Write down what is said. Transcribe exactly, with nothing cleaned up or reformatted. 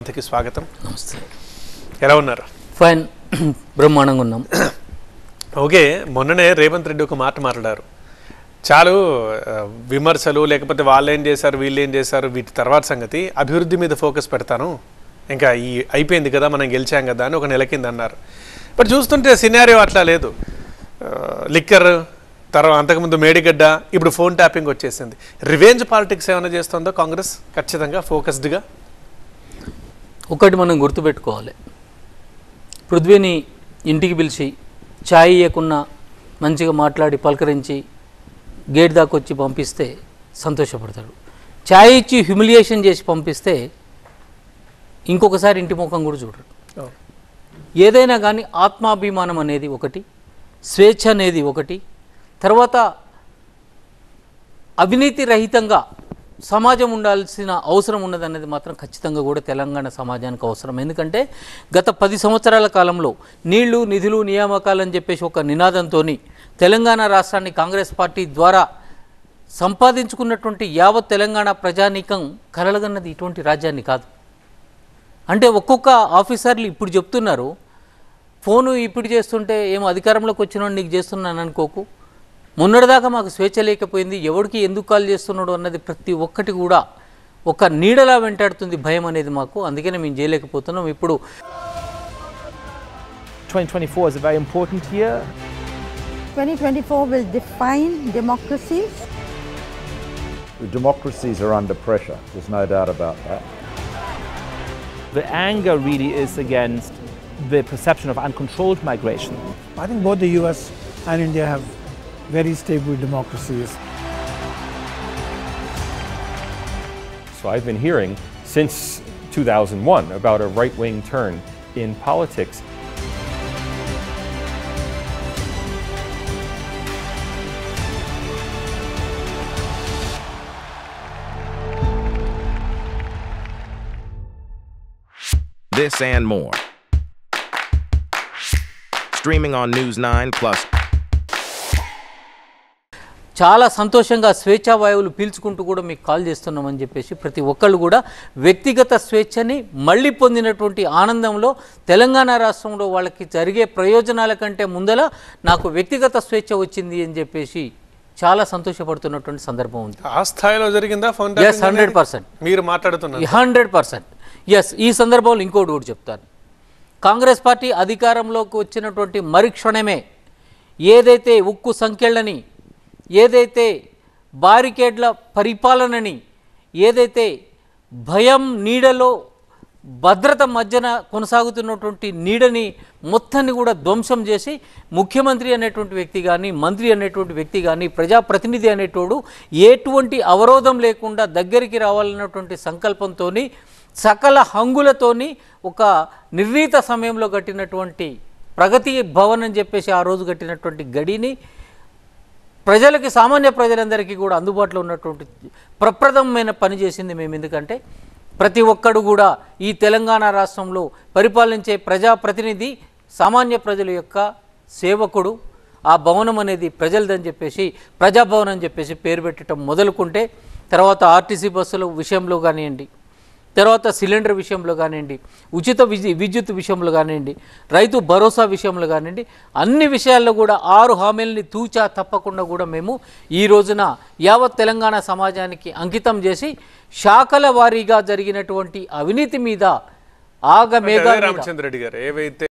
ఇంతకీ స్వాగతం. నమస్తే. ఎలా ఉన్నారు? ఫైన్, బ్రహ్మాండంగా ఉన్నాం. ఓకే, మొన్ననే రేవంత్ రెడ్డి ఒక మాట మాట్లాడారు. చాలు విమర్శలు, లేకపోతే వాళ్ళు ఏం చేశారు వీళ్ళు ఏం చేశారు వీటి తర్వాత సంగతి, అభివృద్ధి మీద ఫోకస్ పెడతాను, ఇంకా ఈ అయిపోయింది కదా మనం గెలిచాం కదా అని ఒక నెల కింద అన్నారు. బట్ చూస్తుంటే సినారియో అట్లా లేదు. లిక్కర్ తర్వాత అంతకుముందు మేడిగడ్డ, ఇప్పుడు ఫోన్ ట్యాపింగ్ వచ్చేసింది. రివెంజ్ పాలిటిక్స్ ఏమైనా చేస్తుందో కాంగ్రెస్ ఖచ్చితంగా ఫోకస్డ్గా? ఒకటి మనం గుర్తుపెట్టుకోవాలి, పృథ్వీని ఇంటికి పిలిచి ఛాయ్ ఇవ్వకున్నా మంచిగా మాట్లాడి పలకరించి గేట్ దాకా వచ్చి పంపిస్తే సంతోషపడతాడు. ఛాయ్ ఇచ్చి హ్యూమిలియేషన్ చేసి పంపిస్తే ఇంకొకసారి ఇంటి ముఖం కూడా చూడరు. ఏదైనా కానీ ఆత్మాభిమానం అనేది ఒకటి, స్వేచ్ఛ అనేది ఒకటి, తర్వాత అవినీతి రహితంగా సమాజం ఉండాల్సిన అవసరం ఉన్నదనేది మాత్రం ఖచ్చితంగా కూడా తెలంగాణ సమాజానికి అవసరం. ఎందుకంటే గత పది సంవత్సరాల కాలంలో నీళ్లు నిధులు నియామకాలని చెప్పేసి ఒక నినాదంతో తెలంగాణ రాష్ట్రాన్ని కాంగ్రెస్ పార్టీ ద్వారా సంపాదించుకున్నటువంటి యావత్ తెలంగాణ ప్రజానీకం కలలుగన్నది ఇటువంటి రాజ్యాన్ని కాదు. అంటే ఒక్కొక్క ఆఫీసర్లు ఇప్పుడు చెప్తున్నారు, ఫోను ఇప్పుడు చేస్తుంటే ఏమో అధికారంలోకి వచ్చిన నీకు చేస్తున్నాను అనుకోకు, మొన్నటిదాకా మాకు స్వేచ్ఛ లేకపోయింది, ఎవరికి ఎందుకు కాల్ చేస్తున్నాడు అన్నది ప్రతి ఒక్కటి కూడా ఒక నీడలా వెంటాడుతుంది భయం అనేది మాకు. అందుకనే మేము చేయలేకపోతున్నాం. ఇప్పుడు twenty twenty-four is a very important year. twenty twenty-four will define democracies. The democracies are under pressure, there's no doubt about that. The anger really is against the perception of uncontrolled migration. I think both the U S and India have very stable democracies. So I've been hearing since two thousand one about a right-wing turn in politics. This and more. Streaming on News nine Plus. చాలా సంతోషంగా స్వేచ్ఛా వాయువులు పీల్చుకుంటూ కూడా మీకు call చేస్తున్నామని చెప్పేసి ప్రతి ఒక్కళ్ళు కూడా వ్యక్తిగత స్వేచ్ఛని మళ్ళీ పొందినటువంటి ఆనందంలో తెలంగాణ రాష్ట్రంలో వాళ్ళకి జరిగే ప్రయోజనాల కంటే ముందల నాకు వ్యక్తిగత స్వేచ్ఛ వచ్చింది అని చెప్పేసి చాలా సంతోషపడుతున్నటువంటి సందర్భం ఉంది. ఆ స్థాయిలో జరిగిందా ఫోన్? ఎస్, హండ్రెడ్ పర్సెంట్ మీరు మాట్లాడుతున్నారు. Hundred percent yes. ఈ సందర్భంలో ఇంకోటి కూడా చెప్తాను. కాంగ్రెస్ పార్టీ అధికారంలోకి వచ్చినటువంటి మరుక్షణమే ఏదైతే ఉక్కు సంఖ్యలని, ఏదైతే బారికేడ్ల పరిపాలనని, ఏదైతే భయం నీడలో భద్రత మధ్యన కొనసాగుతున్నటువంటి నీడని మొత్తాన్ని కూడా ధ్వంసం చేసి ముఖ్యమంత్రి అనేటువంటి వ్యక్తి కానీ, మంత్రి అనేటువంటి వ్యక్తి కానీ, ప్రజాప్రతినిధి అనేటోడు ఎటువంటి అవరోధం లేకుండా దగ్గరికి రావాలన్నటువంటి సంకల్పంతో సకల హంగులతోని ఒక నిర్ణీత సమయంలో కట్టినటువంటి ప్రగతి భవన్ అని చెప్పేసి ఆ రోజు కట్టినటువంటి గడిని ప్రజలకి, సామాన్య ప్రజలందరికీ కూడా అందుబాటులో ఉన్నటువంటి ప్రప్రథమైన పని చేసింది మేము. ఎందుకంటే ప్రతి ఒక్కడు కూడా ఈ తెలంగాణ రాష్ట్రంలో పరిపాలించే ప్రజాప్రతినిధి సామాన్య ప్రజల యొక్క సేవకుడు. ఆ భవనం అనేది ప్రజలదని చెప్పేసి ప్రజాభవన్ అని చెప్పేసి పేరు పెట్టడం మొదలుకుంటే, తర్వాత ఆర్టీసీ బస్సుల విషయంలో కానివ్వండి, తర్వాత సిలిండర్ విషయంలో కానివ్వండి, ఉచిత విద్యుత్ విషయంలో కానివ్వండి, రైతు భరోసా విషయంలో కానివ్వండి, అన్ని విషయాల్లో కూడా ఆరు హామీలని తూచా తప్పకుండా కూడా మేము ఈ రోజున యావత్ తెలంగాణ సమాజానికి అంకితం చేసి శాఖల వారీగా జరిగినటువంటి అవినీతి మీద ఆగ మేఘాల రామచంద్ర రెడ్డి గారు ఏవైతే